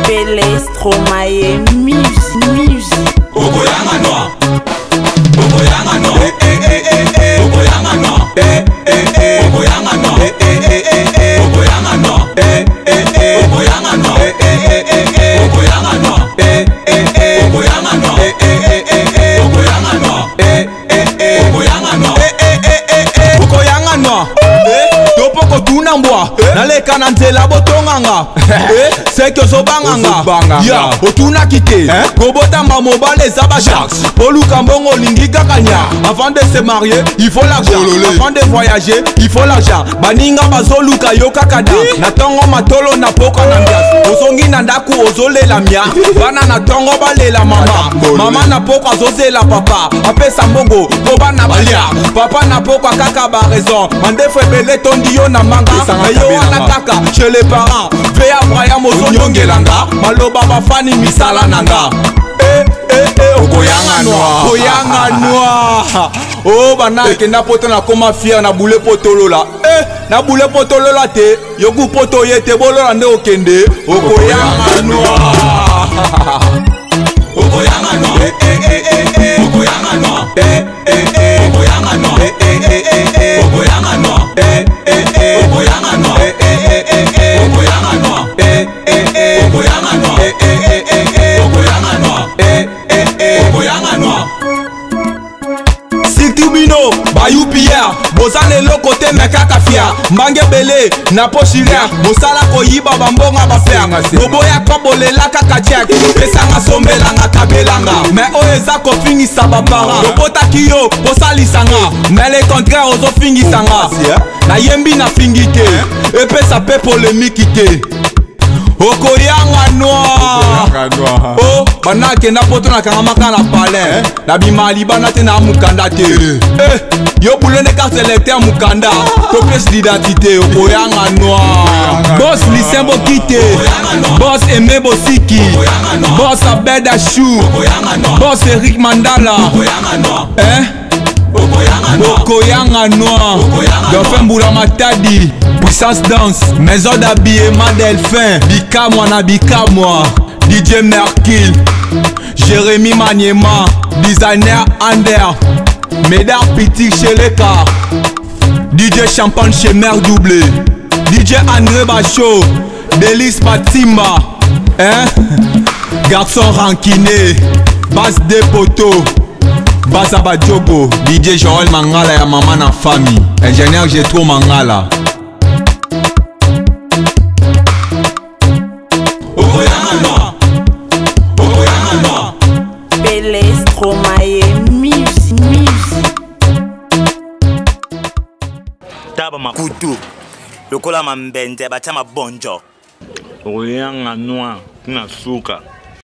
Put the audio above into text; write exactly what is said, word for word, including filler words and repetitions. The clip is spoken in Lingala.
Pele Stromae music music Okoyanga noa Okoyanga noa Eh eh eh eh eh Okoyanga noa Eh eh eh Okoyanga noa Eh eh eh eh Okoyanga noa Eh eh eh Okoyanga noa Eh eh eh eh Okoyanga noa Eh eh eh Okoyanga noa Eh eh eh eh Okoyanga noa Eh eh eh Okoyanga noa Eh eh eh eh Okoyanga noa Topoko tuna mbwa naleka na nzela botonganga seke ozobanganga ya otuna kite kobotamba mobile eza bajaks poluka mbongo olingi kaka nya avant de se marier il faut l'argent avant de voyager il faut l'argent baninga bazoluka yo kaka da na tongo matolo na poko na ndias ozongi na ndaku ozolela mia bana na tongo balela mama mama na poko azozela papa apesa mbongo po bana balia papa na poko kaka ba raison mandefu ebele tondi yo na manga yo wana kaka chez les parents veya Brian mozonyongelanga maloba bafani misala nanga eh eh eh okoyanga noa okoyanga noa oh bana kenda poto na koma fier na boule potolola eh na boule potolola te yoku poto yete bolola nde okende okoyanga noa okoyanga noa eh eh eh eh okoyanga noa eh eh eh okoyanga noa eh eh eh eh okoyanga noa eh eh eh okoyanga noa eh eh eh okoyanga noa eh eh eh okoyanga noa eh eh eh okoyanga noa eh eh eh okoyanga noa Sikibino bayu Pierre bozane lokote mekaka fia mbange bele na pochiria mosala koyiba bambonga bafenga boboya kobolela kaka check pesanga sombelanga kabelanga mais oyo eza kofingisa bapara lobotaki yo posalisanga mais le contraire ozofingisanga nayembi na fingi te epesa pe polemiki te okoyanga noa oh bana kenda poto na kanga maka na palais na bimali bana te na mukanda te eh yo boulone carte électeur mukanda to pièce d'identité okoyanga noa boss lisembo kite boss Aimé Bosiki boss Abeda Chou boss Eric Mandala eh okoyanga noa Dauphin Mbula Matadi Puissance Danse Maison d'habillement Delphin Bika mwana bika moi D J Merkil Jérémy Maniema Designer Ander Médard Petit chez Leka D J Champagne chez Mère Doublé D J André Bachot Délice Matimba hein Garçon ranquiné Basse des poteaux Baza Badjogo D J Joël Mangala ya maman na famille ingénieur Jetro Mangala Okoyanga noa Okoyanga noa Pele Stromae music music Taba makutu lokola mambende bacha mabonjo Okoyanga noa na suka